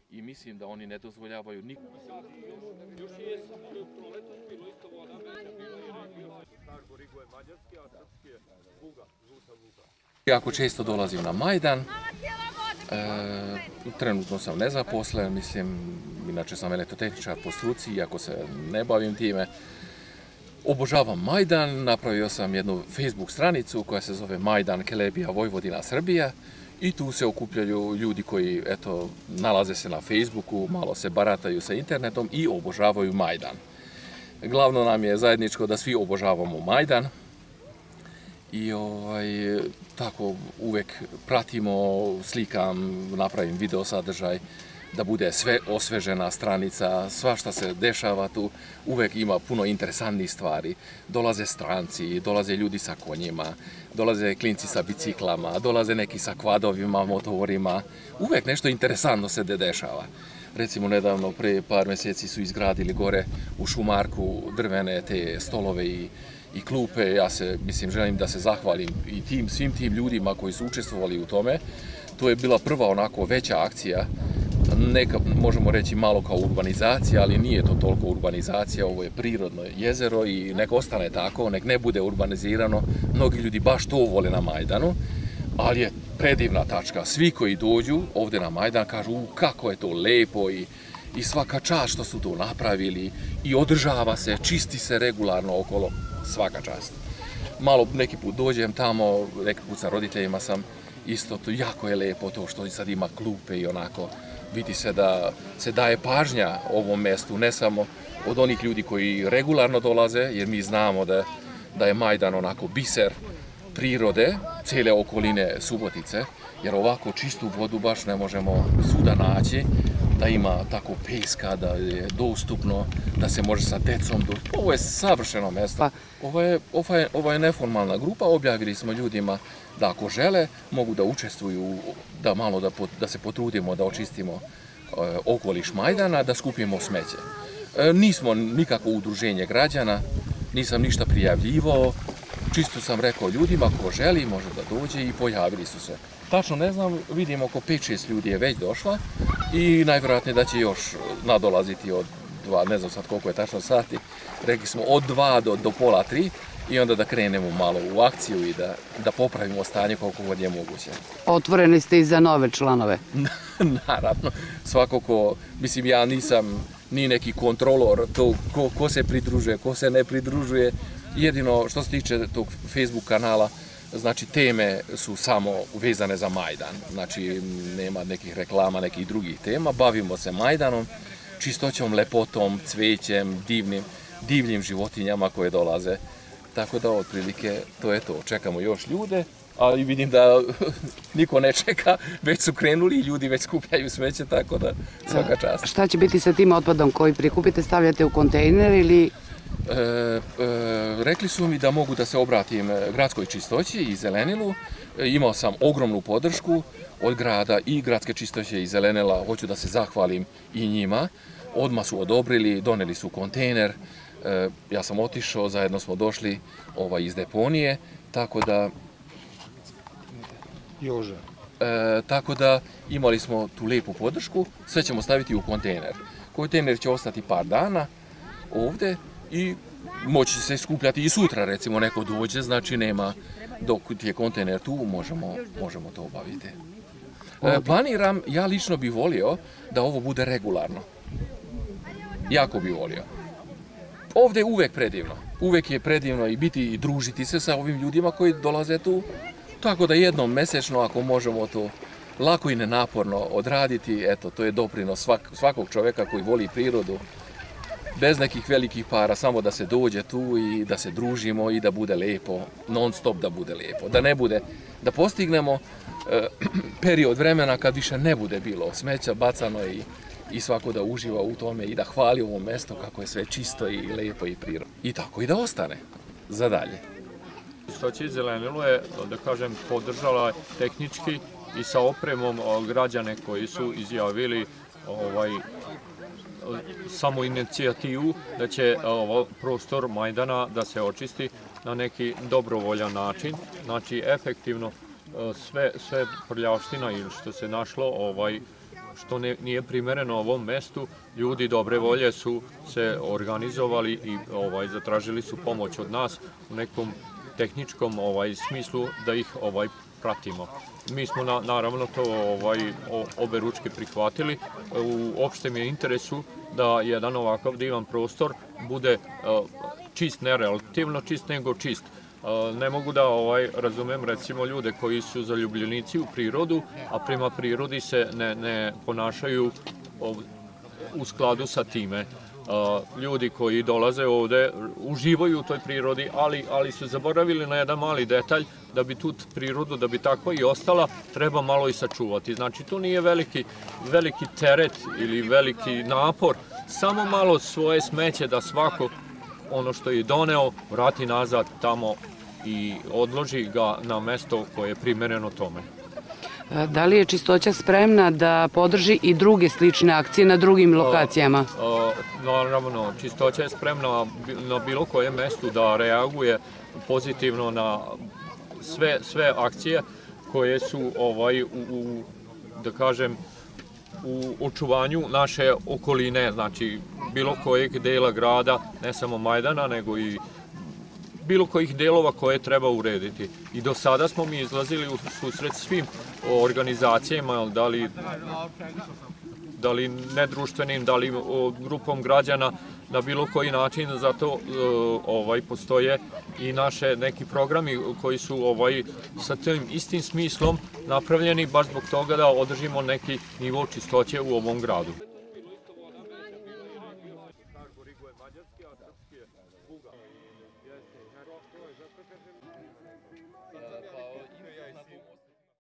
i mislim da oni ne dozvoljavaju nikog. Još je samo proletos bilo isto voda, Gorigo je mađarski, a srpski je Vuga, žuta Vuga. Jako često dolazim na Majdan, trenutno sam nezaposlen, mislim, inače sam elektrotehničar po struci, iako se ne bavim time. Obožavam Majdan, napravio sam jednu Facebook stranicu koja se zove Majdan Kelebija Vojvodina Srbija i tu se okupljaju ljudi koji, eto, nalaze se na Facebooku, malo se barataju sa internetom i obožavaju Majdan. Glavno nam je zajedničko da svi obožavamo Majdan i tako uvek pratimo, slikam, napravim video sadržaj, da bude sve osvežena stranica, sva šta se dešava tu, uvek ima puno interesantnih stvari. Dolaze stranci, dolaze ljudi sa konjima, dolaze klinci sa biciklama, dolaze neki sa kvadovima, motorima, uvek nešto interesantno se dešava. Recimo, nedavno, pre par mjeseci su izgradili gore u Šumarku drvene te stolove i klupe. Ja se, želim da se zahvalim i svim tim ljudima koji su učestvovali u tome. To je bila prva onako veća akcija, neka, možemo reći malo kao urbanizacija, ali nije to toliko urbanizacija, ovo je prirodno jezero i nek ostane tako, nek ne bude urbanizirano. Mnogi ljudi baš to vole na Majdanu, ali je predivna tačka. Svi koji dođu ovdje na Majdan kažu kako je to lepo i svaka čast što su to napravili i održava se, čisti se regularno okolo, svaka čast. Malo neki put dođem tamo, neki put sa roditeljima sam, isto to jako je lepo to što sad ima klupe i onako vidi se da se daje pažnja ovom mjestu, ne samo od onih ljudi koji regularno dolaze, jer mi znamo da je Majdan onako biser prirode, cijele okoline Subotice, jer ovako čistu vodu baš ne možemo svuda naći, da ima tako peska, da je dostupno, da se može sa decom doći. Ovo je savršeno mjesto. Ovo je neformalna grupa, objavili smo ljudima da ako žele, mogu da učestvuju, da malo da se potrudimo da očistimo okoliš Majdana, da skupimo smeće. Nismo nikakvo udruženje građana, nisam ništa prijavljivao, čisto sam rekao ljudima ko želi može da dođe i pojavili su se. Tačno ne znam, vidimo oko 5-6 ljudi je već došla i najvjerojatnije da će još nadolaziti od 2, ne znam sad koliko je tačno sati, rekli smo od 2 do pola 3 i onda da krenemo malo u akciju i da popravimo stanje koliko god je moguće. Otvoreni ste i za nove članove? Naravno, svako ko, ja nisam ni neki kontrolor, to ko se pridružuje, ko se ne pridružuje. Jedino što se tiče tog Facebook kanala, znači teme su samo vezane za Majdan, znači nema nekih reklama, nekih drugih tema, bavimo se Majdanom, čistoćom, lepotom, cvećem, divnim životinjama koje dolaze, tako da otprilike to je to, čekamo još ljude, ali vidim da niko ne čeka, već su krenuli i ljudi već skupljaju smeće, tako da svaka čast. Šta će biti sa tim otpadom koji prikupite, stavljate u kontejner ili... Rekli su mi da mogu da se obratim gradskoj čistoći i zelenilu. Imao sam ogromnu podršku od grada i gradske čistoće i zelenila. Hoću da se zahvalim i njima. Odmah su odobrili, doneli su kontejner. Ja sam otišao, zajedno smo došli iz deponije, tako da imali smo tu lijepu podršku. Sve ćemo staviti u kontejner. Kontejner će ostati par dana ovdje i moći se skupljati i sutra, recimo neko dođe, znači nema, dok je kontejner tu, možemo to obaviti. Planiram, ja lično bih volio da ovo bude regularno. Jako bih volio. Ovdje je uvek predivno. Uvek je predivno i biti i družiti se sa ovim ljudima koji dolaze tu. Tako da jednom mjesečno, ako možemo to lako i nenaporno odraditi, eto, to je doprinos svakog čovjeka koji voli prirodu. Bez nekih velikih para, samo da se dođe tu i da se družimo i da bude lijepo, non stop da bude lijepo. Da ne bude, da postignemo period vremena kad više ne bude bilo smeća bacano i svako da uživa u tome i da hvali ovo mjesto kako je sve čisto i lijepo i prirodno. I tako i da ostane za dalje. Čistoća i zelenilo je, da kažem, podržala tehnički i sa opremom građane koji su izjavili samo inicijativu da će prostor Majdana da se očisti na neki dobrovoljan način. Znači, efektivno sve prljavština ili što se našlo što nije primereno ovom mestu, ljudi dobre volje su se organizovali i zatražili su pomoć od nas u nekom tehničkom smislu da ih pratimo. Mi smo naravno to obe ručke prihvatili. U opštem je interesu da jedan ovakav divan prostor bude čist, ne relativno čist, nego čist. Ne mogu da razumem recimo ljude koji su zaljubljenici u prirodu, a prema prirodi se ne ponašaju u skladu sa time. Ljudi koji dolaze ovde uživaju u toj prirodi, ali su zaboravili na jedan mali detalj, da bi tu prirodu, da bi takva i ostala, treba malo i sačuvati. Znači, to nije veliki teret ili veliki napor, samo malo svoje smeće da svako ono što je doneo vrati nazad tamo i odloži ga na mesto koje je primereno tome. Da li je Čistoća spremna da podrži i druge slične akcije na drugim lokacijama? Naravno, Čistoća je spremna na bilo kojem mestu da reaguje pozitivno na sve akcije koje su da kažem, u očuvanju naše okoline, znači bilo kojeg dela grada, ne samo Majdana, nego i bilo kojih delova koje treba urediti. I do sada smo mi izlazili u susret svim organizacijama, da li nedruštvenim, da li grupom građana, na bilo koji način. Zato postoje i naše neki programi koji su sa tim istim smislom napravljeni baš zbog toga da održimo neki nivo čistoće u ovom gradu.